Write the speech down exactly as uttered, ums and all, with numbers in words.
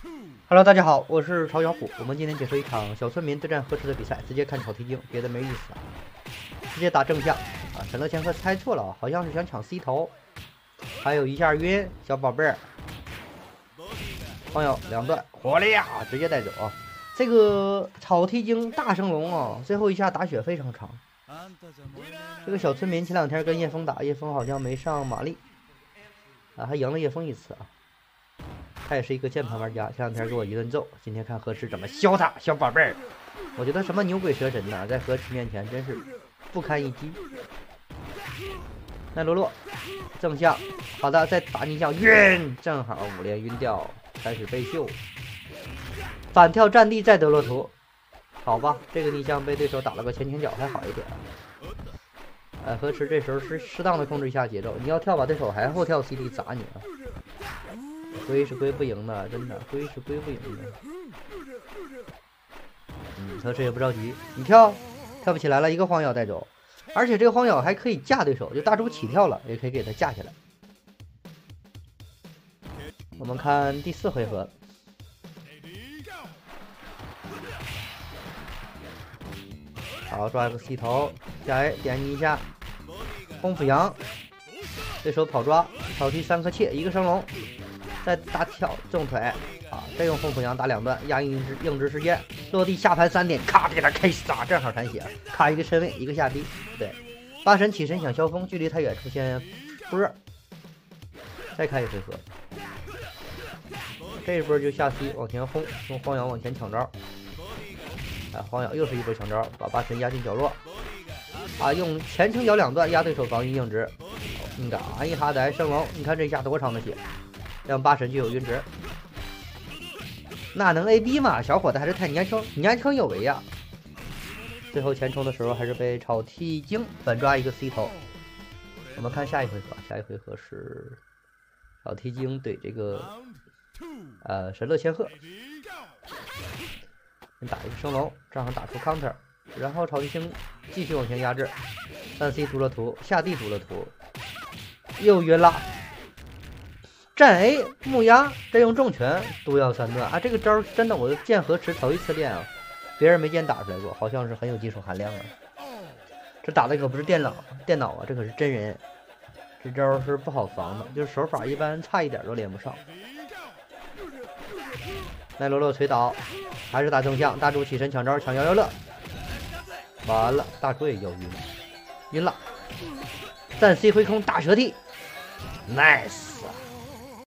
Hello，大家好，我是曹小虎。我们今天解说一场小村民对战河池的比赛，直接看草剃精，别的没意思啊。直接打正向啊！沈乐千鹤猜错了，好像是想抢 C 头，还有一下晕，小宝贝儿，朋友两段火力啊，直接带走啊！这个草剃精大升龙啊，最后一下打血非常长。这个小村民前两天跟叶枫打，叶枫好像没上玛丽啊，还赢了叶枫一次啊。他也是一个键盘玩家，前两天给我一顿揍，今天看河池怎么削他，小宝贝儿。我觉得什么牛鬼蛇神呐，在河池面前真是不堪一击。奈罗洛正向，好的，再打逆向晕，正好五连晕掉，开始被秀，反跳战地再德洛图，好吧，这个逆向被对手打了个前倾角还好一点。呃，河池这时候是适当的控制一下节奏，你要跳把对手还后跳 C D 砸你啊！龟是龟不赢的，真的，龟是龟不赢的。嗯，河池也不着急，你跳，跳不起来了，一个荒咬带走，而且这个荒咬还可以架对手，就大猪起跳了，也可以给他架起来。我们看第四回合，好，抓个 C 头，下 A 点你一下，风斧羊，对手跑抓，草剃三颗切，一个升龙。再大跳重腿啊！再用风斧羊打两段，压硬直硬直时间，落地下盘三点，咔给他 K 杀，正好残血，卡一个身位，一个下低。对，八神起身想消风，距离太远出现波，再开一回合，这一波就下 C 往前轰，用荒咬往前抢招。哎，荒咬又是一波抢招，把八神压进角落。啊，用前倾角两段压对手防御硬直，硬打安一哈呆升龙，你看这下多长的血！让八神就有晕直，那能 A B 吗？小伙子还是太年轻，年轻有为呀、啊！最后前冲的时候还是被草剃精反抓一个 C 头。我们看下一回合，下一回合是草剃精对这个呃神乐千鹤，打一个升龙，正好打出 counter， 然后草剃精继续往前压制，三 C 读了图，下地读了图，又晕了。战 A 木鸭，再用重拳毒药三段啊！这个招真的，我见河池头一次练啊，别人没见打出来过，好像是很有技术含量啊。这打的可不是电脑，电脑啊，这可是真人。这招是不好防的，就是手法一般差一点都连不上。奈罗洛捶倒，还是打正向，大猪起身抢招，抢摇摇乐，完了，大猪也要晕，晕了。暂 C 挥空大蛇替 ，nice。